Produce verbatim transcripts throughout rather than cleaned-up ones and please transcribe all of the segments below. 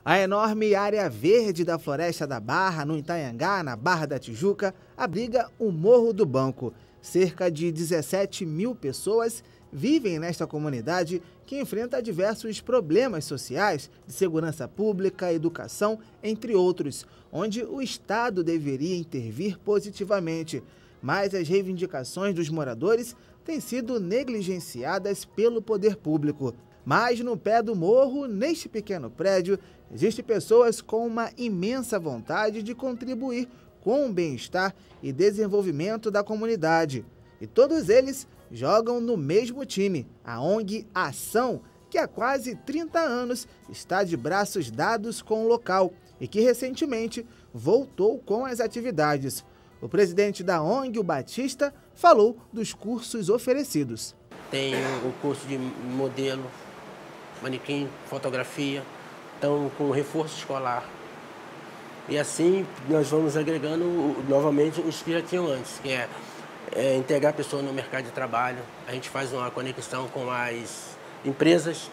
A enorme área verde da Floresta da Barra, no Itanhangá, na Barra da Tijuca, abriga o Morro do Banco. Cerca de dezessete mil pessoas vivem nesta comunidade que enfrenta diversos problemas sociais, de segurança pública, educação, entre outros, onde o Estado deveria intervir positivamente. Mas as reivindicações dos moradores têm sido negligenciadas pelo poder público. Mas no pé do morro, neste pequeno prédio, existem pessoas com uma imensa vontade de contribuir com o bem-estar e desenvolvimento da comunidade. E todos eles jogam no mesmo time, a ONG Ação, que há quase trinta anos está de braços dados com o local e que recentemente voltou com as atividades. O presidente da ONG, o Batista, falou dos cursos oferecidos. Tem o curso de modelo, manequim, fotografia, então com reforço escolar. E assim nós vamos agregando novamente os que já tinham antes, que é, é integrar a pessoa no mercado de trabalho. A gente faz uma conexão com as empresas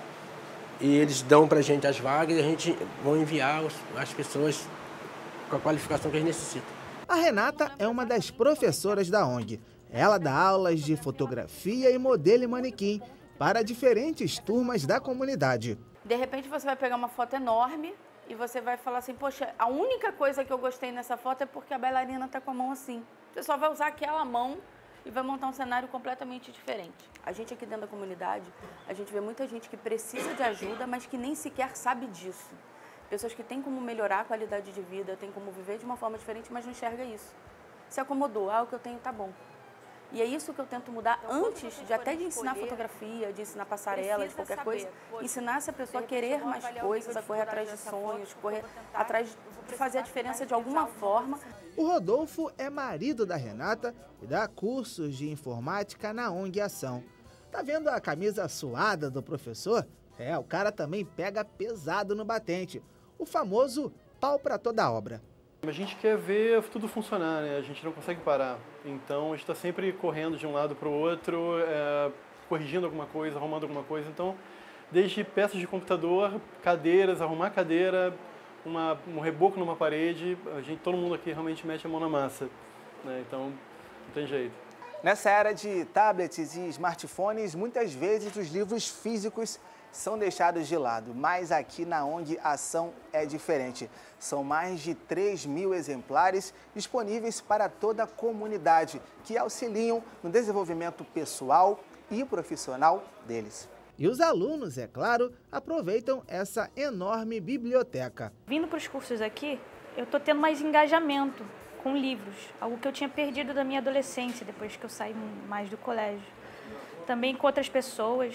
e eles dão para a gente as vagas e a gente vai enviar os, as pessoas com a qualificação que eles necessitam. A Renata é uma das professoras da ONG. Ela dá aulas de fotografia e modelo e manequim para diferentes turmas da comunidade. De repente você vai pegar uma foto enorme e você vai falar assim, poxa, a única coisa que eu gostei nessa foto é porque a bailarina está com a mão assim. Você só vai usar aquela mão e vai montar um cenário completamente diferente. A gente aqui dentro da comunidade, a gente vê muita gente que precisa de ajuda, mas que nem sequer sabe disso. Pessoas que têm como melhorar a qualidade de vida, têm como viver de uma forma diferente, mas não enxerga isso. Se acomodou, ah, o que eu tenho tá bom. E é isso que eu tento mudar antes de até de ensinar fotografia, de ensinar passarela, de qualquer coisa. Ensinar essa pessoa a querer mais coisas, a correr atrás de sonhos, correr atrás de fazer a diferença de alguma forma. O Rodolfo é marido da Renata e dá cursos de informática na ONG Ação. Tá vendo a camisa suada do professor? É, o cara também pega pesado no batente. O famoso pau para toda obra. A gente quer ver tudo funcionar, né? A gente não consegue parar. Então a gente está sempre correndo de um lado para o outro, é, corrigindo alguma coisa, arrumando alguma coisa. Então, desde peças de computador, cadeiras, arrumar cadeira, uma, um reboco numa parede, a gente, todo mundo aqui realmente mete a mão na massa, né? Então, não tem jeito. Nessa era de tablets e smartphones, muitas vezes os livros físicos são deixados de lado, mas aqui na ONG Ação é diferente. São mais de três mil exemplares disponíveis para toda a comunidade, que auxiliam no desenvolvimento pessoal e profissional deles. E os alunos, é claro, aproveitam essa enorme biblioteca. Vindo para os cursos aqui, eu estou tendo mais engajamento com livros, algo que eu tinha perdido da minha adolescência, depois que eu saí mais do colégio. Também com outras pessoas.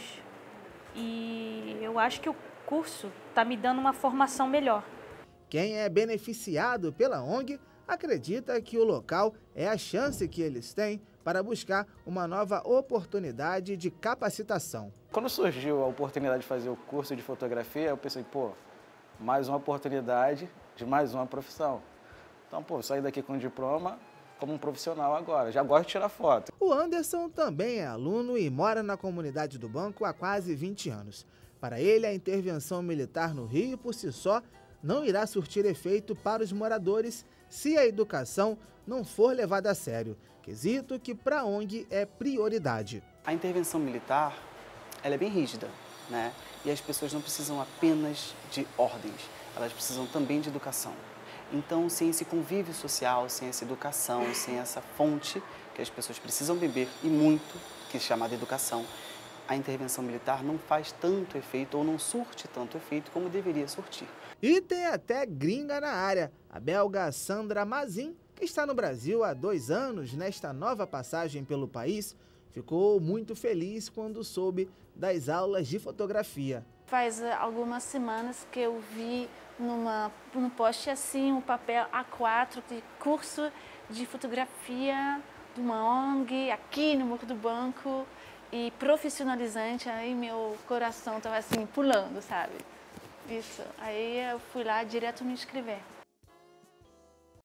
E eu acho que o curso está me dando uma formação melhor. Quem é beneficiado pela ONG acredita que o local é a chance que eles têm para buscar uma nova oportunidade de capacitação. Quando surgiu a oportunidade de fazer o curso de fotografia, eu pensei, pô, mais uma oportunidade de mais uma profissão. Então, pô, saí daqui com diploma como um profissional agora, já gosto de tirar foto. O Anderson também é aluno e mora na comunidade do Banco há quase vinte anos. Para ele, a intervenção militar no Rio, por si só, não irá surtir efeito para os moradores se a educação não for levada a sério, quesito que para a ONG é prioridade. A intervenção militar, ela é bem rígida, né? E as pessoas não precisam apenas de ordens, elas precisam também de educação. Então, sem esse convívio social, sem essa educação, sem essa fonte que as pessoas precisam beber, e muito, que é chamada educação, a intervenção militar não faz tanto efeito ou não surte tanto efeito como deveria surtir. E tem até gringa na área, a belga Sandra Mazin, que está no Brasil há dois anos nesta nova passagem pelo país, ficou muito feliz quando soube das aulas de fotografia. Faz algumas semanas que eu vi numa, num post assim, um papel A quatro de curso de fotografia de uma ONG aqui no Morro do Banco e profissionalizante, aí meu coração estava assim pulando, sabe? Isso, aí eu fui lá direto me inscrever.